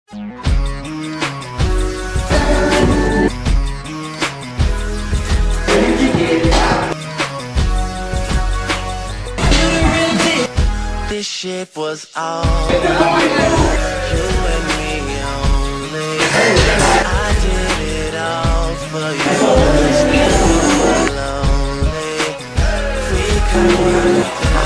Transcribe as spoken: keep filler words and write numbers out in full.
This shit was all about you and me only. I did it all for you. You were lonely. We could work.